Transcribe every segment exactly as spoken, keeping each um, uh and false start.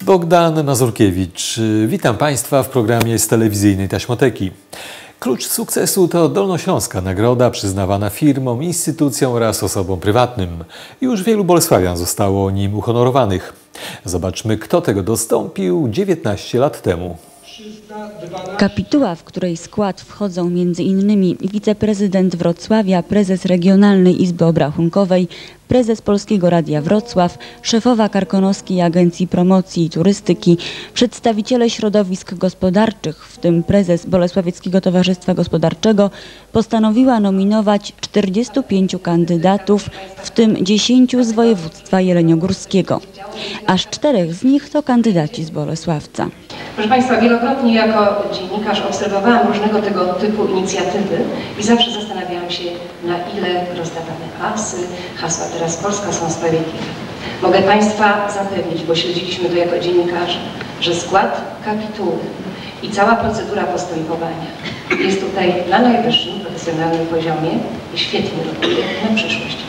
Bogdan Mazurkiewicz. Witam Państwa w programie z telewizyjnej Taśmoteki. Klucz sukcesu to dolnośląska nagroda przyznawana firmom, instytucjom oraz osobom prywatnym. Już wielu bolesławian zostało nim uhonorowanych. Zobaczmy, kto tego dostąpił dziewiętnaście lat temu. Kapituła, w której skład wchodzą między innymi wiceprezydent Wrocławia, prezes Regionalnej Izby Obrachunkowej, prezes Polskiego Radia Wrocław, szefowa Karkonoskiej Agencji Promocji i Turystyki, przedstawiciele środowisk gospodarczych, w tym prezes Bolesławieckiego Towarzystwa Gospodarczego, postanowiła nominować czterdziestu pięciu kandydatów, w tym dziesięciu z województwa jeleniogórskiego. Aż czterech z nich to kandydaci z Bolesławca. Proszę Państwa, wielokrotnie jako dziennikarz obserwowałam różnego tego typu inicjatywy i zawsze zastanawiałam się, na ile rozdawane hasy, hasła Teraz Polska są sprawiedliwe. Mogę Państwa zapewnić, bo śledziliśmy to jako dziennikarze, że skład kapituły i cała procedura postępowania jest tutaj na najwyższym profesjonalnym poziomie i świetnie rokuje na przyszłość.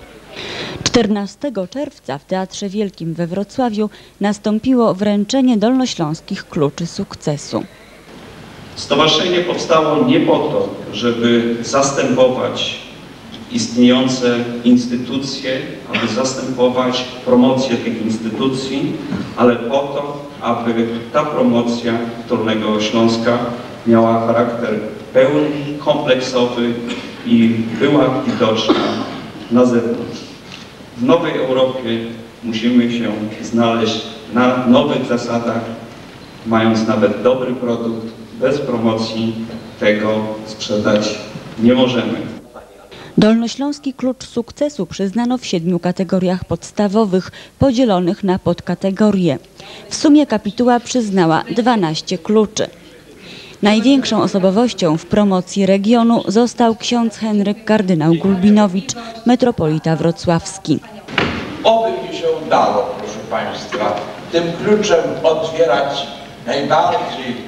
czternastego czerwca w Teatrze Wielkim we Wrocławiu nastąpiło wręczenie dolnośląskich kluczy sukcesu. Stowarzyszenie powstało nie po to, żeby zastępować istniejące instytucje, aby zastępować promocję tych instytucji, ale po to, aby ta promocja Dolnego Śląska miała charakter pełny, kompleksowy i była widoczna na zewnątrz. W nowej Europie musimy się znaleźć na nowych zasadach, mając nawet dobry produkt, bez promocji tego sprzedać nie możemy. Dolnośląski klucz sukcesu przyznano w siedmiu kategoriach podstawowych, podzielonych na podkategorie. W sumie kapituła przyznała dwanaście kluczy. Największą osobowością w promocji regionu został ksiądz Henryk kardynał Gulbinowicz, metropolita wrocławski. Oby mi się udało, proszę Państwa, tym kluczem otwierać najbardziej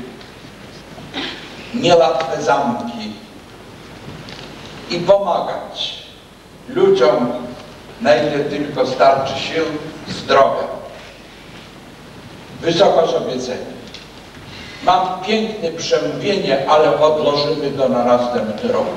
niełatwe zamki i pomagać ludziom, na ile tylko starczy sił, zdrowia. Wysoko sobie cenię. Mam piękne przemówienie, ale odłożymy to na następny rok.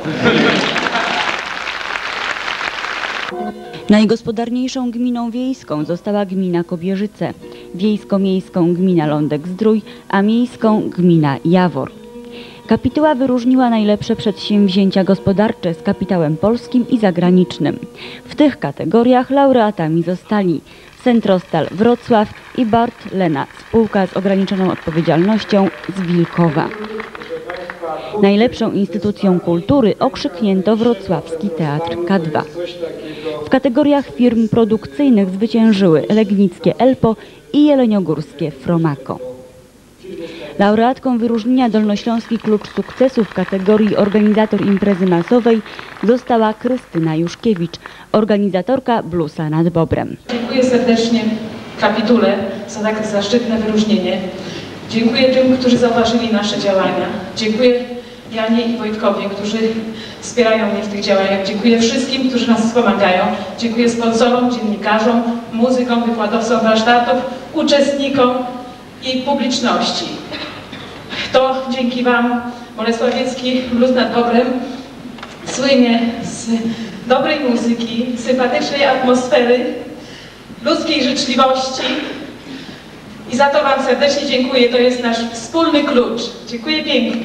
Najgospodarniejszą gminą wiejską została gmina Kobierzyce, wiejsko-miejską gmina Lądek-Zdrój, a miejską gmina Jawor. Kapituła wyróżniła najlepsze przedsięwzięcia gospodarcze z kapitałem polskim i zagranicznym. W tych kategoriach laureatami zostali Centrostal Wrocław i Bart Lena, spółka z ograniczoną odpowiedzialnością z Wilkowa. Najlepszą instytucją kultury okrzyknięto Wrocławski Teatr K dwa. W kategoriach firm produkcyjnych zwyciężyły legnickie Elpo i jeleniogórskie Fromako. Laureatką wyróżnienia Dolnośląski Klucz Sukcesu w kategorii organizator imprezy masowej została Krystyna Juszkiewicz, organizatorka Bluesa nad Bobrem. Dziękuję serdecznie kapitule za tak zaszczytne wyróżnienie. Dziękuję tym, którzy zauważyli nasze działania. Dziękuję Janie i Wojtkowi, którzy wspierają mnie w tych działaniach. Dziękuję wszystkim, którzy nas wspomagają. Dziękuję sponsorom, dziennikarzom, muzykom, wykładowcom warsztatów, uczestnikom i publiczności. To dzięki Wam Bolesławiecki Blues nad Bobrem słynie z dobrej muzyki, sympatycznej atmosfery, ludzkiej życzliwości i za to Wam serdecznie dziękuję. To jest nasz wspólny klucz. Dziękuję pięknie.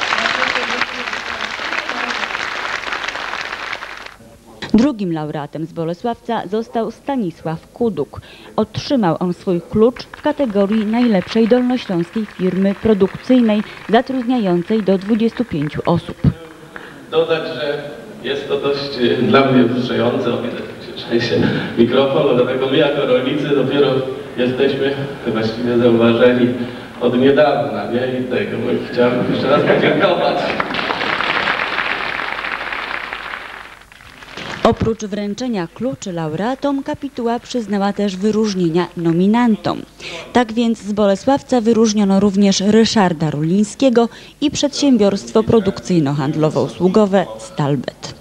Drugim laureatem z Bolesławca został Stanisław Kuduk. Otrzymał on swój klucz w kategorii najlepszej dolnośląskiej firmy produkcyjnej zatrudniającej do dwudziestu pięciu osób. Dodać, że jest to dość dla mnie wzruszające, o ile się trzęsie mikrofon, dlatego my jako rolnicy dopiero jesteśmy właściwie zauważeni od niedawna, nie? I tego chciałem jeszcze raz podziękować. Oprócz wręczenia kluczy laureatom, kapituła przyznała też wyróżnienia nominantom. Tak więc z Bolesławca wyróżniono również Ryszarda Rulińskiego i przedsiębiorstwo produkcyjno-handlowo-usługowe Stalbet.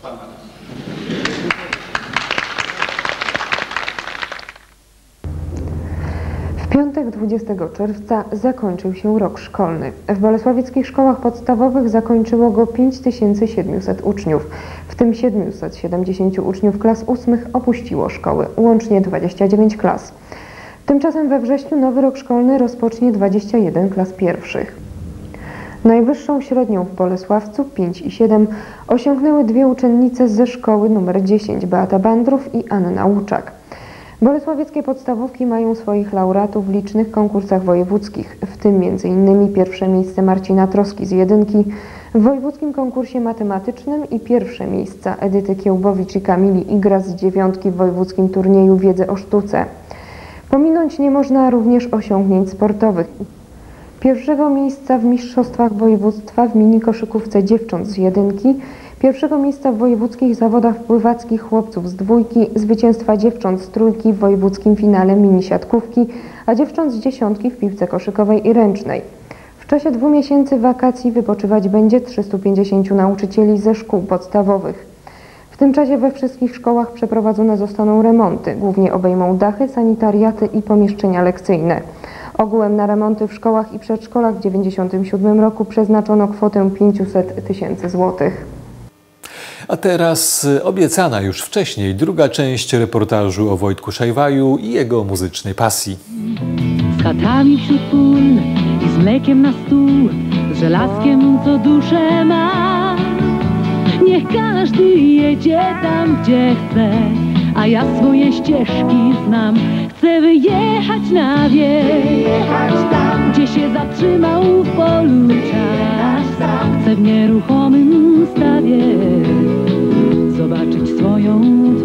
W piątek dwudziestego czerwca zakończył się rok szkolny. W bolesławieckich szkołach podstawowych zakończyło go pięć tysięcy siedemset uczniów, w tym siedemset siedemdziesiąt uczniów klas ósmych opuściło szkoły, łącznie dwadzieścia dziewięć klas. Tymczasem we wrześniu nowy rok szkolny rozpocznie dwadzieścia jeden klas pierwszych. Najwyższą średnią w Bolesławcu pięć i siedem osiągnęły dwie uczennice ze szkoły nr dziesięć, Beata Bandrów i Anna Łuczak. Bolesławieckie podstawówki mają swoich laureatów w licznych konkursach wojewódzkich, w tym między innymi pierwsze miejsce Marcina Troski z jedynki w wojewódzkim konkursie matematycznym i pierwsze miejsca Edyty Kiełbowicz i Kamili Igra z dziewiątki w wojewódzkim turnieju wiedzy o sztuce. Pominąć nie można również osiągnięć sportowych. Pierwszego miejsca w mistrzostwach województwa w mini koszykówce dziewcząt z jedynki, pierwszego miejsca w wojewódzkich zawodach pływackich chłopców z dwójki, zwycięstwa dziewcząt z trójki w wojewódzkim finale mini siatkówki, a dziewcząt z dziesiątki w piłce koszykowej i ręcznej. W czasie dwóch miesięcy wakacji wypoczywać będzie trzystu pięćdziesięciu nauczycieli ze szkół podstawowych. W tym czasie we wszystkich szkołach przeprowadzone zostaną remonty, głównie obejmą dachy, sanitariaty i pomieszczenia lekcyjne. Ogółem na remonty w szkołach i przedszkolach w tysiąc dziewięćset dziewięćdziesiątym siódmym roku przeznaczono kwotę pięćset tysięcy złotych. A teraz obiecana już wcześniej druga część reportażu o Wojtku Szajwaju i jego muzycznej pasji. Z chatami wśród pól i z mlekiem na stół, z żelazkiem, co duszę ma. Niech każdy jedzie tam, gdzie chce, a ja swoje ścieżki znam. Chcę wyjechać na wieś, gdzie się zatrzymał w polu czas. Chcę w nieruchomym stawie zobaczyć swoją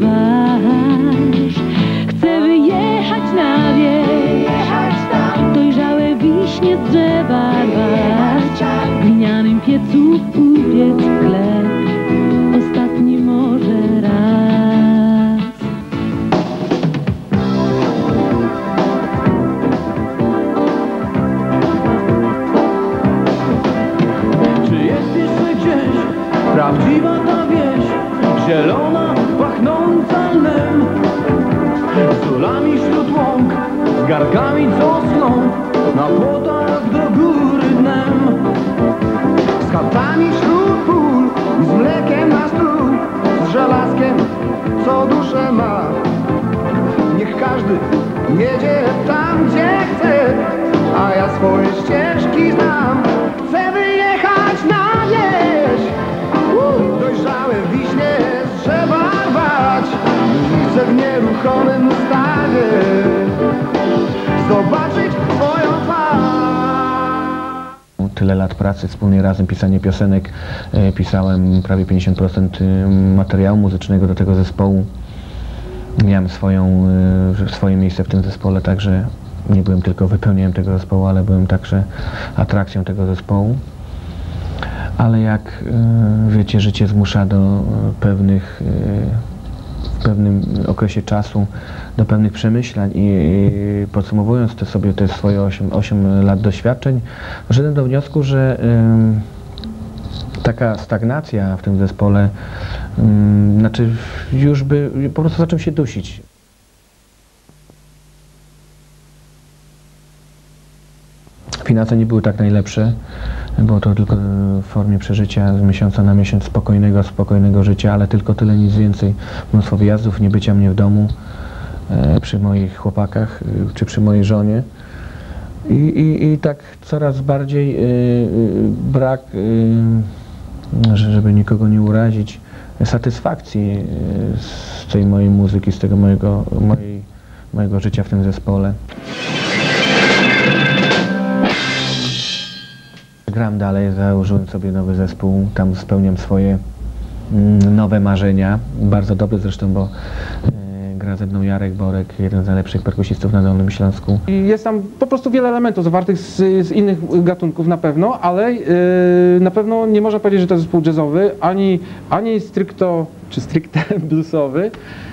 twarz. Chcę wyjechać na wieś, dojrzałe wiśnie z drzewa rwać, w glinianym piecu upiec chleb, ostatni może raz. Czy jest jeszcze gdzieś prawdziwa ta wieś, zielona, pachnąca lnem, z ulami wśród łąk, z garkami co sną, na płotach do góry dnem, z chatami wśród pól i z mlekiem na stół, z żelazkiem, co duszę ma. Niech każdy jedzie tam, gdzie chce, a ja swoje ścieżki znam. Chcę wyjechać na wieś, uh, dojrzałe wiśnie z drzewa rwać, chcę w nieruchomym stawie zobaczyć swoją twarz. Tyle lat pracy, wspólnie razem, pisanie piosenek. Pisałem prawie pięćdziesiąt procent materiału muzycznego do tego zespołu. Miałem swoją, swoje miejsce w tym zespole, także nie byłem tylko wypełnieniem tego zespołu, ale byłem także atrakcją tego zespołu. Ale jak wiecie, życie zmusza do pewnych, w pewnym okresie czasu do pewnych przemyśleń i, i podsumowując te sobie te swoje osiem lat doświadczeń, doszedłem do wniosku, że y, taka stagnacja w tym zespole, y, znaczy już by po prostu zaczął się dusić. Finanse nie były tak najlepsze, było to tylko w formie przeżycia z miesiąca na miesiąc spokojnego, spokojnego życia, ale tylko tyle, nic więcej. Mnóstwo wyjazdów, nie bycia mnie w domu, e, przy moich chłopakach, e, czy przy mojej żonie. I, i, i tak coraz bardziej e, e, brak, e, żeby nikogo nie urazić, satysfakcji e, z tej mojej muzyki, z tego mojego, mojej, mojego życia w tym zespole. Gram dalej, założyłem sobie nowy zespół, tam spełniam swoje mm, nowe marzenia. Bardzo dobry zresztą, bo y, gra ze mną Jarek Borek, jeden z najlepszych perkusistów na Dolnym Śląsku. I jest tam po prostu wiele elementów zawartych z, z innych gatunków na pewno, ale yy, na pewno nie można powiedzieć, że to jest zespół jazzowy, ani, ani stricto, czy stricte bluesowy.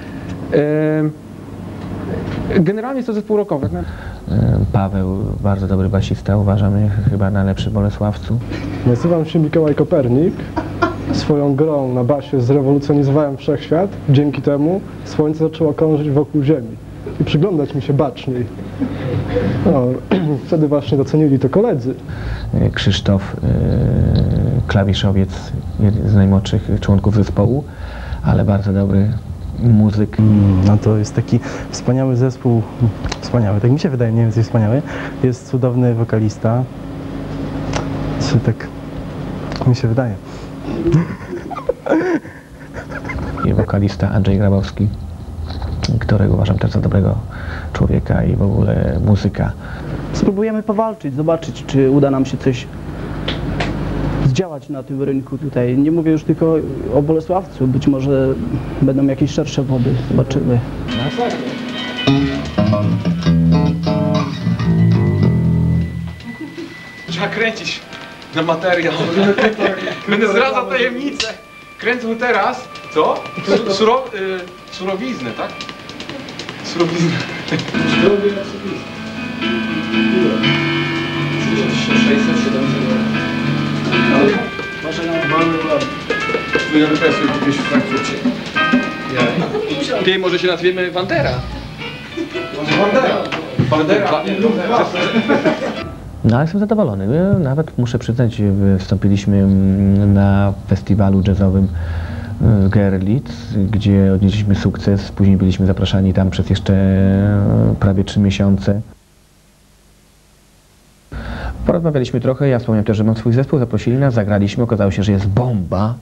Yy, generalnie jest to zespół rockowy. Paweł, bardzo dobry basista, uważam, chyba najlepszy w Bolesławcu. Nazywam się Mikołaj Kopernik. Swoją grą na basie zrewolucjonizowałem wszechświat. Dzięki temu słońce zaczęło krążyć wokół Ziemi. i przyglądać mi się baczniej. No, wtedy właśnie docenili to koledzy. Krzysztof, klawiszowiec, jeden z najmłodszych członków zespołu, ale bardzo dobry muzyk. No to jest taki wspaniały zespół, wspaniały, tak mi się wydaje, nie wiem, co jest wspaniały. Jest cudowny wokalista, czy tak mi się wydaje. I wokalista Andrzej Grabowski, którego uważam też za dobrego człowieka i w ogóle muzyka. Spróbujemy powalczyć, zobaczyć, czy uda nam się coś zdziałać na tym rynku tutaj. Nie mówię już tylko o Bolesławcu, być może będą jakieś szersze wody, zobaczymy. Trzeba kręcić na materiał. Będę zdradzał tajemnicę. Kręcą teraz, co? Suro, y, surowiznę, tak? Surowiznę. Surowiznę. sześćset, siedemset. Może nam mamy ja wypracuję gdzieś w Frankfurcie. Ty, może się nazwiemy Wandera. Może Wandera. Wandera. No ale jestem zadowolony. Nawet muszę przyznać, wystąpiliśmy na festiwalu jazzowym w Görlitz, gdzie odnieśliśmy sukces. Później byliśmy zapraszani tam przez jeszcze prawie trzy miesiące. Porozmawialiśmy trochę, ja wspomniałem też, że mam swój zespół, zaprosili nas, zagraliśmy, okazało się, że jest bomba.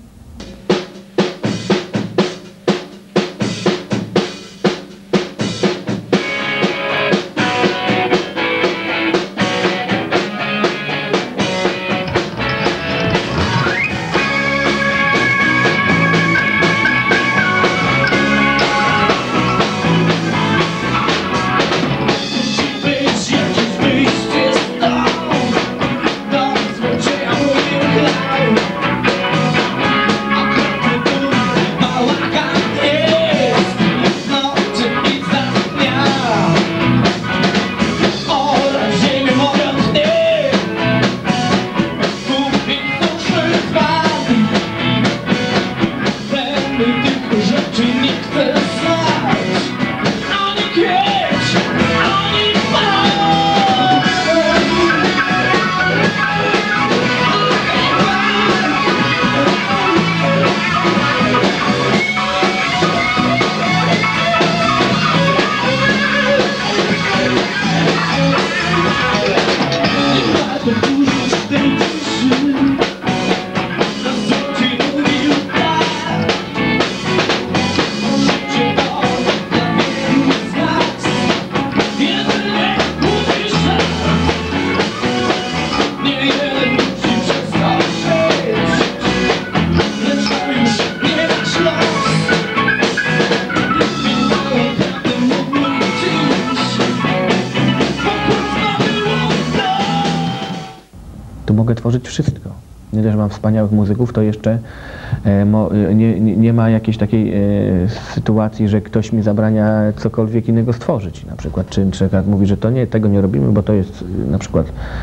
Tu mogę tworzyć wszystko. Nie dość, że mam wspaniałych muzyków, to jeszcze e, mo, nie, nie, nie ma jakiejś takiej e, sytuacji, że ktoś mi zabrania cokolwiek innego stworzyć. Na przykład, czy na przykład mówi, że to nie, tego nie robimy, bo to jest na przykład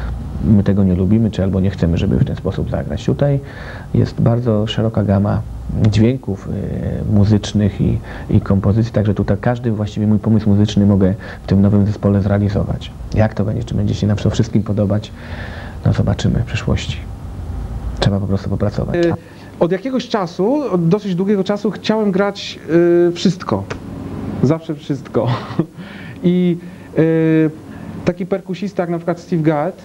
my tego nie lubimy, czy albo nie chcemy, żeby w ten sposób zagrać. Tutaj jest bardzo szeroka gama dźwięków e, muzycznych i, i kompozycji, także tutaj każdy właściwie mój pomysł muzyczny mogę w tym nowym zespole zrealizować. Jak to będzie, czy będzie się nam to wszystkim podobać, no zobaczymy w przyszłości. Trzeba po prostu popracować. Od jakiegoś czasu, od dosyć długiego czasu chciałem grać y, wszystko. Zawsze wszystko. I y, taki perkusista jak na przykład Steve Gadd,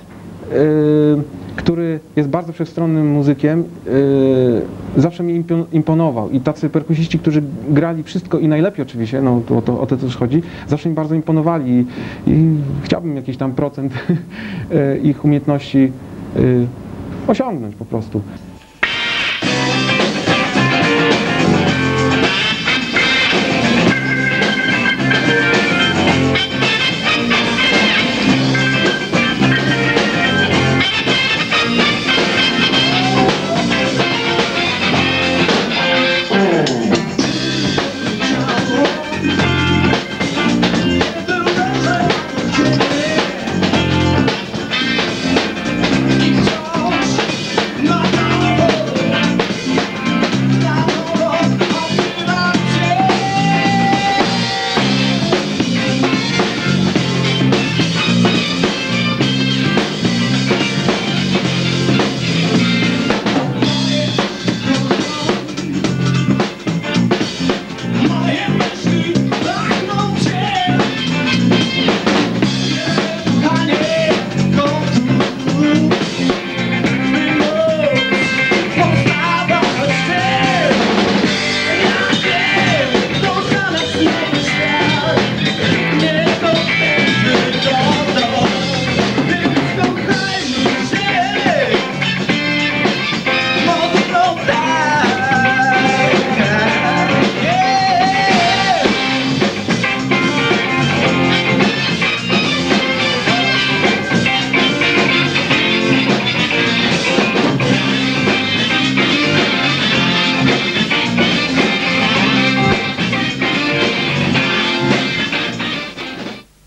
y, który jest bardzo wszechstronnym muzykiem, y, zawsze mi imponował. I tacy perkusiści, którzy grali wszystko i najlepiej oczywiście, no to, o, to, o to też chodzi, zawsze mi bardzo imponowali i, i chciałbym jakiś tam procent ich umiejętności y, osiągnąć po prostu. No, no, no.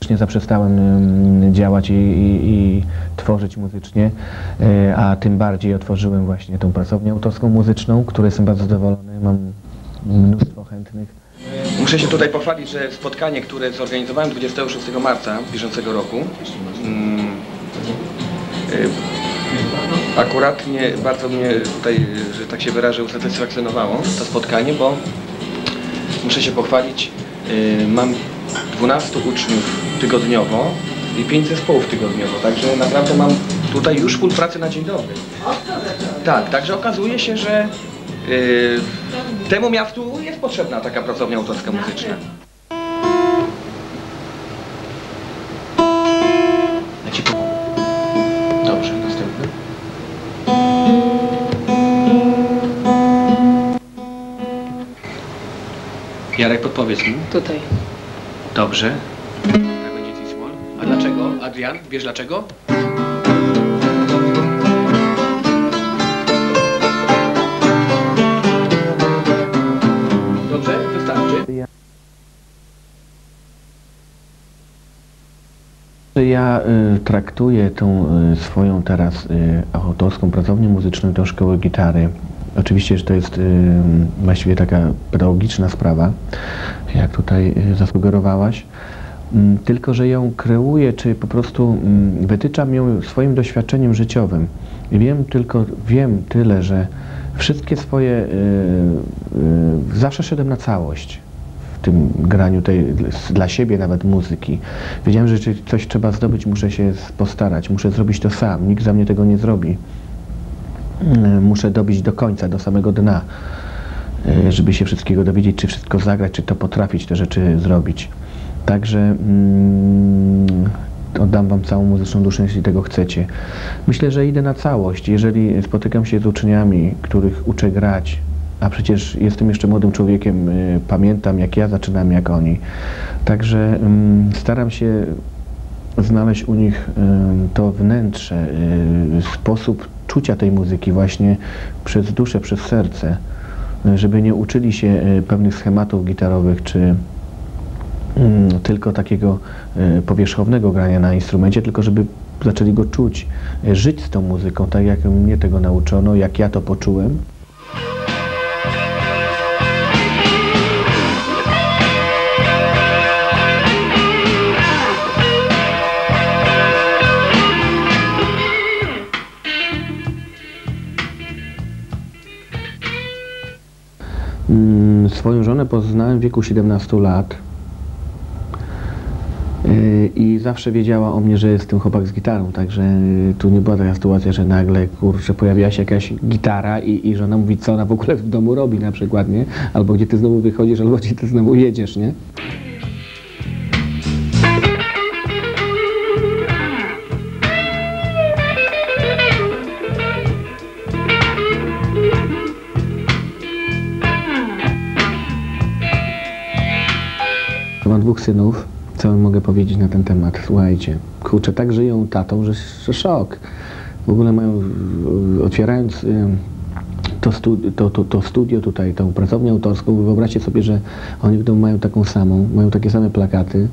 Nie zaprzestałem działać i, i, i tworzyć muzycznie, a tym bardziej otworzyłem właśnie tą pracownię autorską muzyczną, której jestem bardzo zadowolony, mam mnóstwo chętnych. Muszę się tutaj pochwalić, że spotkanie, które zorganizowałem dwudziestego szóstego marca bieżącego roku, mm, akurat mnie, bardzo mnie tutaj, że tak się wyrażę, usatysfakcjonowało to spotkanie, bo muszę się pochwalić, mam dwunastu uczniów tygodniowo i pięć zespołów tygodniowo, także naprawdę mam tutaj już full pracy na dzień dobry. Tak, także okazuje się, że yy, temu miastu jest potrzebna taka pracownia autorska muzyczna. Ja ci pomogę. Dobrze, następny. Jarek, podpowiedz mi. Tutaj. Dobrze. Tak będzie C-Small. A dlaczego? Adrian, wiesz dlaczego? Dobrze? Wystarczy. Ja y, traktuję tą y, swoją teraz y, autorską pracownię muzyczną, tą szkołę gitary. Oczywiście, że to jest y, właściwie taka pedagogiczna sprawa, jak tutaj y, zasugerowałaś, y, tylko że ją kreuję, czy po prostu y, wytyczam ją swoim doświadczeniem życiowym. I wiem tylko, wiem tyle, że wszystkie swoje, y, y, zawsze szedłem na całość w tym graniu tej, dla siebie nawet muzyki. Wiedziałem, że jeżeli coś trzeba zdobyć, muszę się postarać, muszę zrobić to sam, nikt za mnie tego nie zrobi. Muszę dobić do końca, do samego dna, żeby się wszystkiego dowiedzieć, czy wszystko zagrać, czy to potrafić te rzeczy zrobić. Także mm, oddam wam całą muzyczną duszę, jeśli tego chcecie. Myślę, że idę na całość. Jeżeli spotykam się z uczniami, których uczę grać, a przecież jestem jeszcze młodym człowiekiem, y, pamiętam jak ja zaczynam, jak oni. Także y, staram się znaleźć u nich y, to wnętrze, y, sposób czucia tej muzyki właśnie przez duszę, przez serce, żeby nie uczyli się pewnych schematów gitarowych, czy mm, tylko takiego y, powierzchownego grania na instrumencie, tylko żeby zaczęli go czuć, żyć z tą muzyką, tak jak mnie tego nauczono, jak ja to poczułem. Swoją żonę poznałem w wieku siedemnastu lat i zawsze wiedziała o mnie, że jestem chłopak z gitarą, także tu nie była taka sytuacja, że nagle, kurczę, pojawiła się jakaś gitara i, i żona mówi, co ona w ogóle w domu robi na przykład, nie? Albo gdzie ty znowu wychodzisz, albo gdzie ty znowu jedziesz, nie? Mam dwóch synów, co mogę powiedzieć na ten temat? Słuchajcie, kurczę, tak żyją tatą, że, że szok. W ogóle mają, otwierając to, studi to, to, to studio tutaj, tą pracownię autorską, wyobraźcie sobie, że oni w domu mają taką samą, mają takie same plakaty.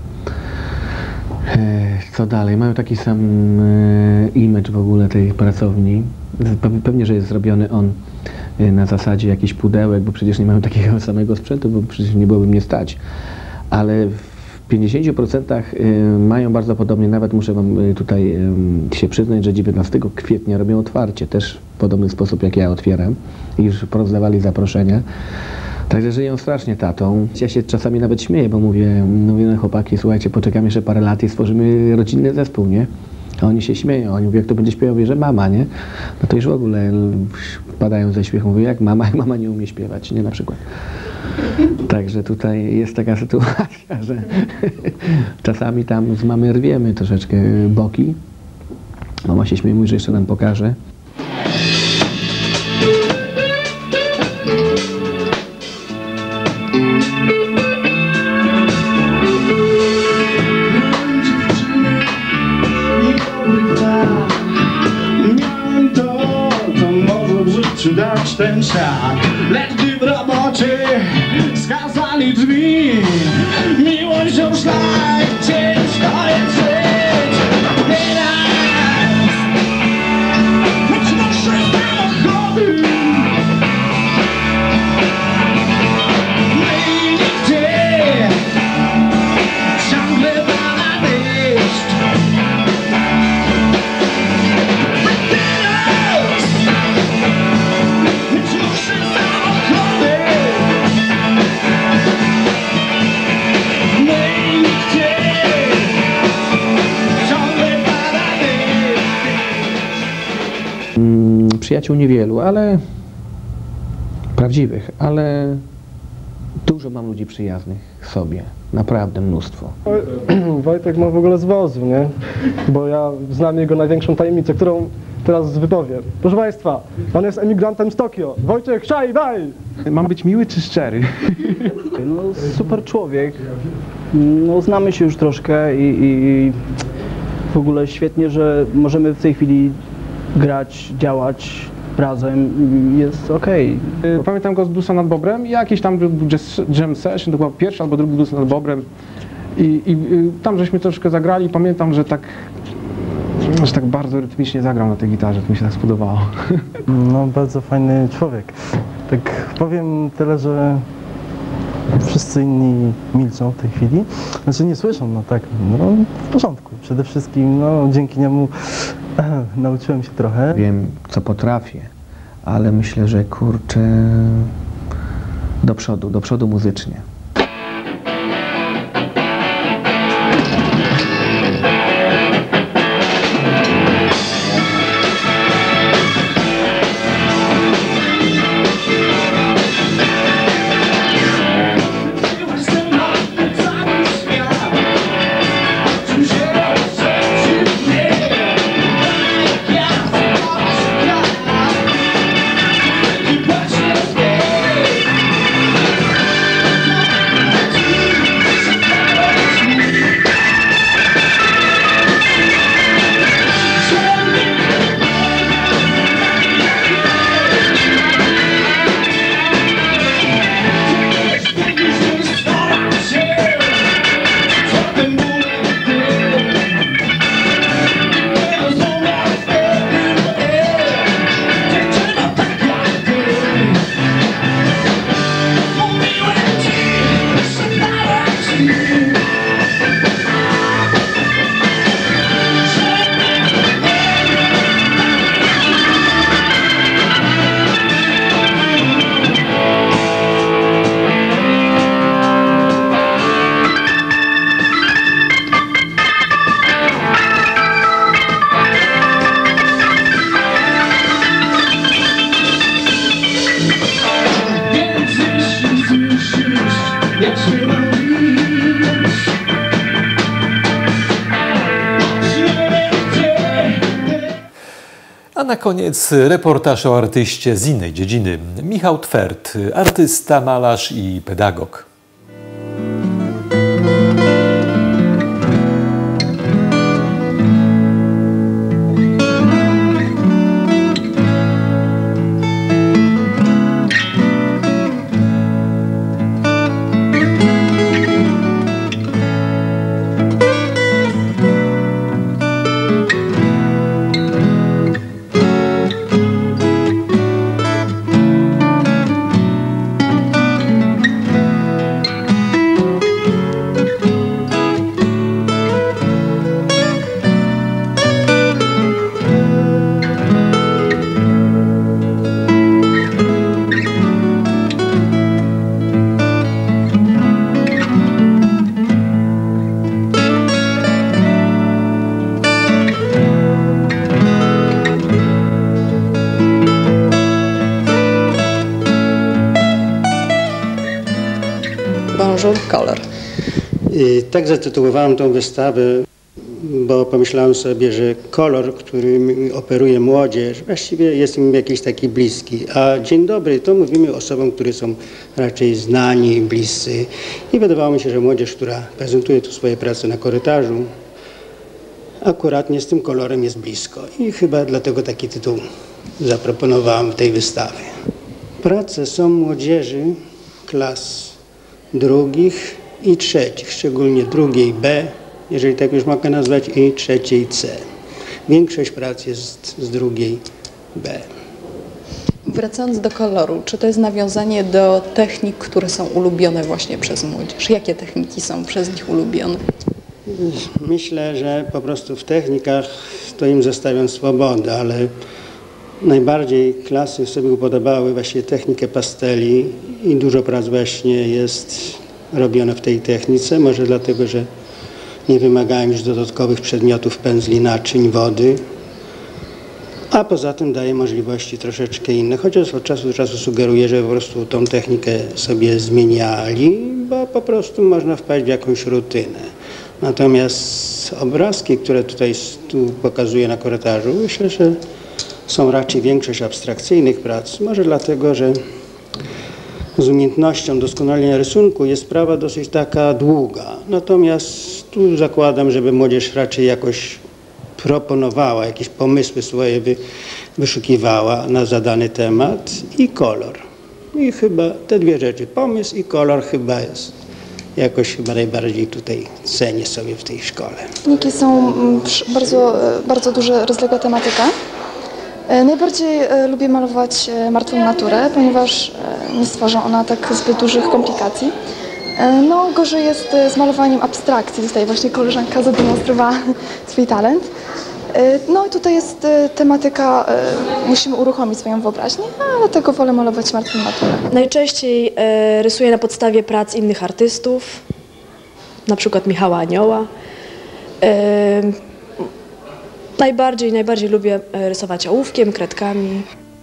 Co dalej? Mają taki sam image w ogóle tej pracowni. Pewnie, że jest zrobiony on na zasadzie jakichś pudełek, bo przecież nie mają takiego samego sprzętu, bo przecież nie byłoby mnie stać. Ale w pięćdziesięciu procentach mają bardzo podobnie, nawet muszę wam tutaj się przyznać, że dziewiętnastego kwietnia robią otwarcie, też w podobny sposób jak ja otwieram i już porozdawali zaproszenia. Także żyją strasznie tatą. Ja się czasami nawet śmieję, bo mówię, mówię no chłopaki, słuchajcie, poczekamy jeszcze parę lat i stworzymy rodzinny zespół, nie? A oni się śmieją, oni mówią, jak to będzie śpiewał, wie, że mama, nie? No to już w ogóle padają ze śmiechu, mówią, jak mama, jak mama nie umie śpiewać, nie? Na przykład. Także tutaj jest taka sytuacja, że czasami tam z mamy rwiemy troszeczkę boki. Mama się śmieje, mówi, że jeszcze nam pokaże. Dać ten świat, lecz gdy w robocie skazali drzwi, miłością szlak cię przyjaciół niewielu, ale prawdziwych, ale dużo mam ludzi przyjaznych sobie, naprawdę mnóstwo. Wojtek ma w ogóle z wozu, nie? Bo ja znam jego największą tajemnicę, którą teraz wypowiem. Proszę Państwa, on jest emigrantem z Tokio. Wojciech, szaj, daj! Mam być miły czy szczery? No, super człowiek. No, znamy się już troszkę i, i w ogóle świetnie, że możemy w tej chwili grać, działać razem. Jest okej. Okay. Pamiętam go z Bluesa nad Bobrem i jakiś tam był jam session, to chyba pierwszy albo drugi Blues nad Bobrem. I, i, I tam żeśmy troszkę zagrali. Pamiętam, że tak, że tak bardzo rytmicznie zagrał na tej gitarze, to mi się tak spodobało. No, bardzo fajny człowiek. Tak powiem tyle, że wszyscy inni milczą w tej chwili. Znaczy nie słyszą, no tak, no w porządku. Przede wszystkim, no dzięki niemu nauczyłem się trochę. Wiem, co potrafię, ale myślę, że kurczę, do przodu, do przodu muzycznie. A na koniec reportaż o artyście z innej dziedziny. Michał Twert, artysta, malarz i pedagog. Bonjour, kolor. Tak zatytułowałem tą wystawę, bo pomyślałem sobie, że kolor, którym operuje młodzież, właściwie jest im jakiś taki bliski. A dzień dobry to mówimy osobom, które są raczej znani, bliscy. I wydawało mi się, że młodzież, która prezentuje tu swoje prace na korytarzu, akuratnie z tym kolorem jest blisko. I chyba dlatego taki tytuł zaproponowałem w tej wystawie. Prace są młodzieży klas drugich i trzecich, szczególnie drugiej B, jeżeli tak już mogę nazwać, i trzeciej C. Większość prac jest z drugiej B. Wracając do koloru, czy to jest nawiązanie do technik, które są ulubione właśnie przez młodzież? Jakie techniki są przez nich ulubione? Myślę, że po prostu w technikach to im zostawiam swobodę, ale najbardziej klasy sobie upodobały właśnie technikę pasteli i dużo prac właśnie jest robione w tej technice. Może dlatego, że nie wymagałem już dodatkowych przedmiotów, pędzli, naczyń, wody. a poza tym daje możliwości troszeczkę inne, chociaż od czasu do czasu sugeruję, że po prostu tą technikę sobie zmieniali, bo po prostu można wpaść w jakąś rutynę. Natomiast obrazki, które tutaj tu pokazuję na korytarzu, myślę, że są raczej większość abstrakcyjnych prac, może dlatego, że z umiejętnością doskonalenia rysunku jest sprawa dosyć taka długa. Natomiast tu zakładam, żeby młodzież raczej jakoś proponowała, jakieś pomysły swoje wy, wyszukiwała na zadany temat i kolor. I chyba te dwie rzeczy, pomysł i kolor chyba jest jakoś chyba najbardziej tutaj cenię sobie w tej szkole. Techniki są bardzo, bardzo duża, rozległa tematyka. Najbardziej lubię malować martwą naturę, ponieważ nie stwarza ona tak zbyt dużych komplikacji. No, gorzej jest z malowaniem abstrakcji. Tutaj właśnie koleżanka zademonstrowała swój talent. No i tutaj jest tematyka, musimy uruchomić swoją wyobraźnię, a dlatego wolę malować martwą naturę. Najczęściej rysuję na podstawie prac innych artystów, na przykład Michała Anioła. Najbardziej, najbardziej lubię rysować ołówkiem, kredkami.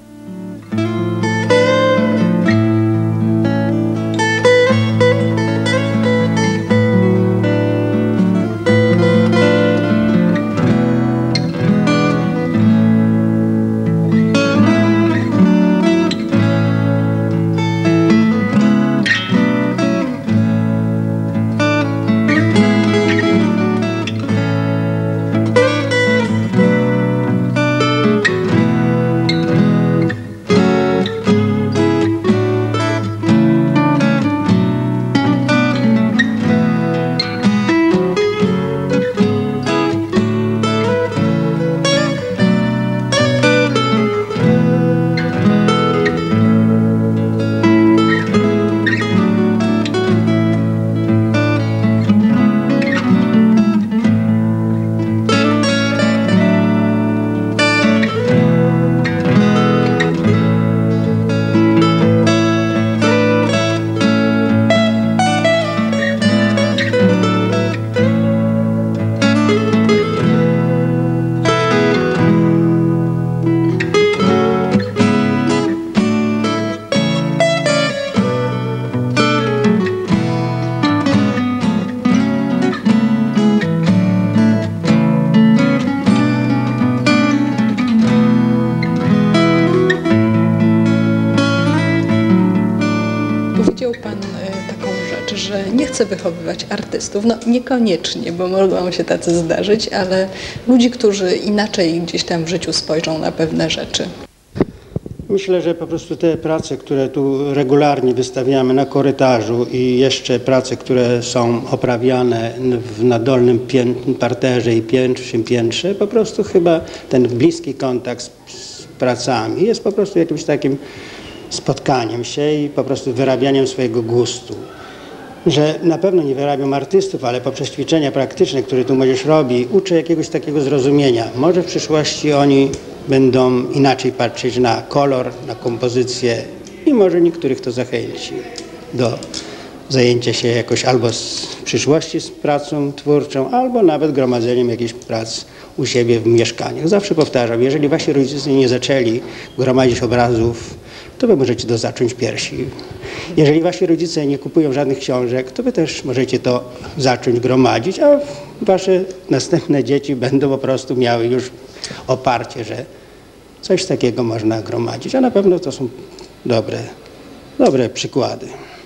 Że nie chcę wychowywać artystów, no niekoniecznie, bo mogą się tacy zdarzyć, ale ludzi, którzy inaczej gdzieś tam w życiu spojrzą na pewne rzeczy. Myślę, że po prostu te prace, które tu regularnie wystawiamy na korytarzu i jeszcze prace, które są oprawiane w, na dolnym pię parterze i pierwszym piętrze, po prostu chyba ten bliski kontakt z, z pracami jest po prostu jakimś takim spotkaniem się i po prostu wyrabianiem swojego gustu. Że na pewno nie wyrabiam artystów, ale poprzez ćwiczenia praktyczne, które tu młodzież robi, uczę jakiegoś takiego zrozumienia. Może w przyszłości oni będą inaczej patrzeć na kolor, na kompozycję i może niektórych to zachęci do zajęcia się jakoś albo z w przyszłości z pracą twórczą, albo nawet gromadzeniem jakichś prac u siebie w mieszkaniach. Zawsze powtarzam, jeżeli wasi rodzice nie zaczęli gromadzić obrazów, to wy możecie to zacząć pierwsi. Jeżeli wasi rodzice nie kupują żadnych książek, to wy też możecie to zacząć gromadzić, a wasze następne dzieci będą po prostu miały już oparcie, że coś takiego można gromadzić, a na pewno to są dobre, dobre przykłady.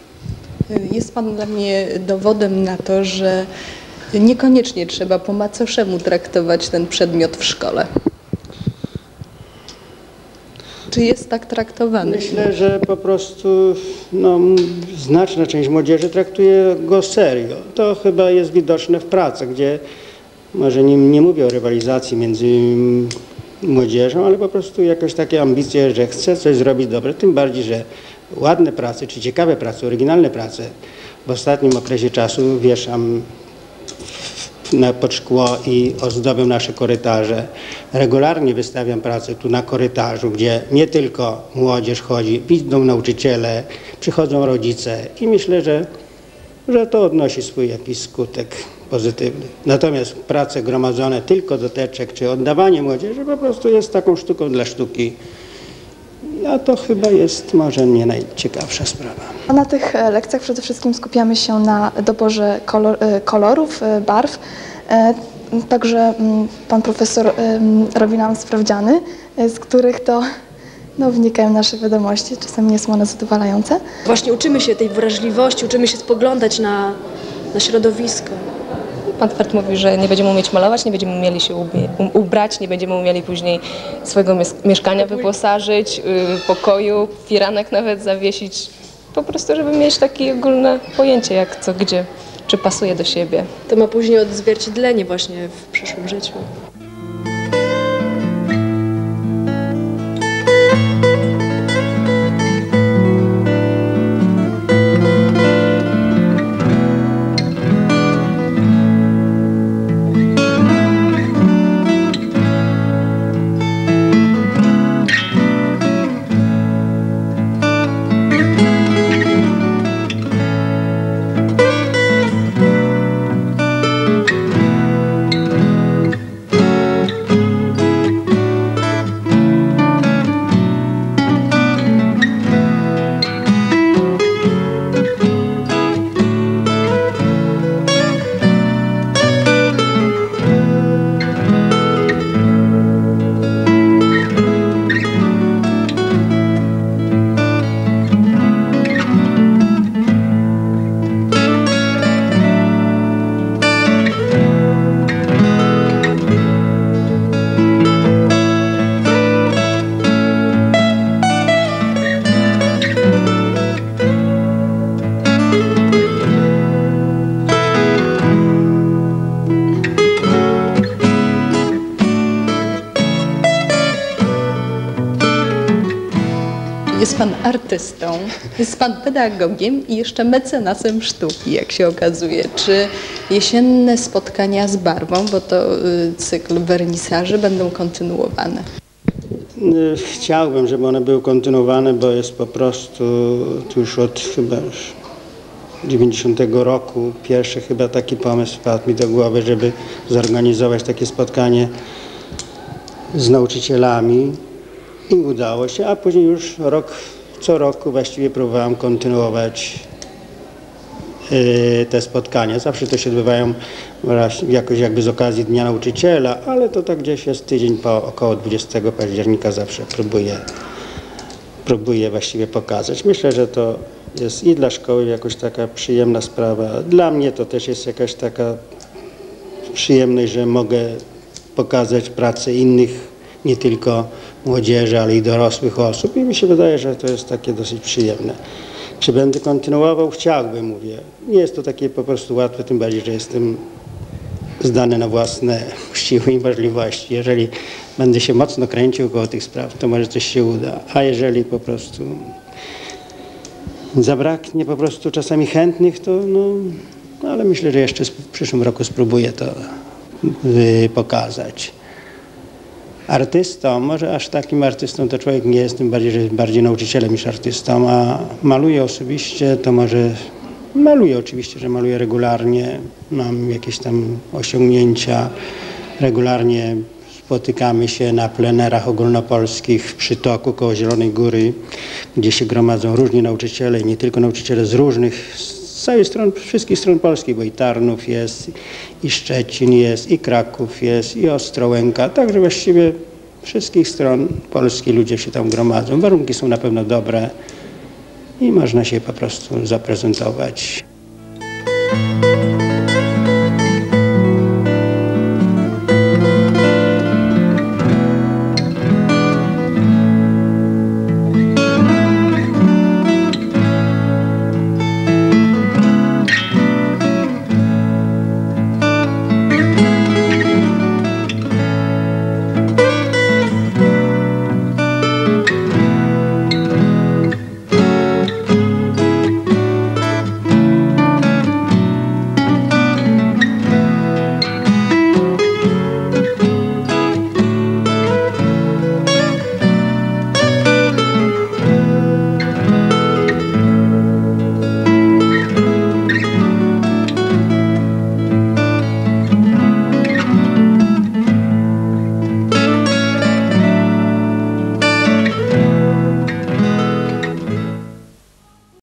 Jest pan dla mnie dowodem na to, że niekoniecznie trzeba po macoszemu traktować ten przedmiot w szkole. Czy jest tak traktowany? Myślę, że po prostu no, znaczna część młodzieży traktuje go serio. To chyba jest widoczne w pracach, gdzie może nie, nie mówię o rywalizacji między młodzieżą, ale po prostu jakieś takie ambicje, że chce coś zrobić dobre. Tym bardziej, że ładne prace, czy ciekawe prace, oryginalne prace w ostatnim okresie czasu wieszam na pod szkło i ozdobią nasze korytarze. Regularnie wystawiam pracę tu na korytarzu, gdzie nie tylko młodzież chodzi, idą nauczyciele, przychodzą rodzice i myślę, że, że to odnosi swój jakiś skutek pozytywnych. Natomiast prace gromadzone tylko do teczek, czy oddawanie młodzieży po prostu jest taką sztuką dla sztuki. A to chyba jest może nie najciekawsza sprawa. A na tych lekcjach przede wszystkim skupiamy się na doborze kolor, kolorów, barw. Także pan profesor robi nam sprawdziany, z których to no, wnikają nasze wiadomości. Czasami nie są one zadowalające. Właśnie uczymy się tej wrażliwości, uczymy się spoglądać na, na środowisko. Pan Fert mówi, że nie będziemy umieć malować, nie będziemy umieli się ubrać, nie będziemy umieli później swojego mieszkania wyposażyć, pokoju, firanek nawet zawiesić. Po prostu, żeby mieć takie ogólne pojęcie, jak co, gdzie, czy pasuje do siebie. To ma później odzwierciedlenie właśnie w przyszłym życiu. Jest pan artystą, jest pan pedagogiem i jeszcze mecenasem sztuki, jak się okazuje. Czy jesienne spotkania z barwą, bo to cykl wernisaży, będą kontynuowane? Chciałbym, żeby one były kontynuowane, bo jest po prostu już od chyba dziewięćdziesiątego roku pierwszy chyba taki pomysł wpadł mi do głowy, żeby zorganizować takie spotkanie z nauczycielami. I udało się, a później już rok, co roku właściwie próbowałem kontynuować yy, te spotkania. Zawsze to się odbywają jakoś jakby z okazji Dnia Nauczyciela, ale to tak gdzieś jest tydzień po około dwudziestego października zawsze próbuję, próbuję właściwie pokazać. Myślę, że to jest i dla szkoły jakoś taka przyjemna sprawa. Dla mnie to też jest jakaś taka przyjemność, że mogę pokazać pracę innych, nie tylko młodzieży, ale i dorosłych osób i mi się wydaje, że to jest takie dosyć przyjemne. Czy będę kontynuował? Chciałbym, mówię. Nie jest to takie po prostu łatwe, tym bardziej, że jestem zdany na własne siły i możliwości. Jeżeli będę się mocno kręcił koło tych spraw, to może coś się uda, a jeżeli po prostu zabraknie po prostu czasami chętnych, to no, no ale myślę, że jeszcze w przyszłym roku spróbuję to y, pokazać. Artystą, może aż takim artystą to człowiek nie jest, tym bardziej, że jest bardziej nauczycielem niż artystą, a maluję osobiście, to może maluję oczywiście, że maluję regularnie, mam jakieś tam osiągnięcia, regularnie spotykamy się na plenerach ogólnopolskich w Przytoku koło Zielonej Góry, gdzie się gromadzą różni nauczyciele i nie tylko nauczyciele z różnych, z całej stron, wszystkich stron Polski, bo i Tarnów jest, i Szczecin jest, i Kraków jest, i Ostrołęka, także właściwie wszystkich stron Polski ludzie się tam gromadzą. Warunki są na pewno dobre i można się po prostu zaprezentować.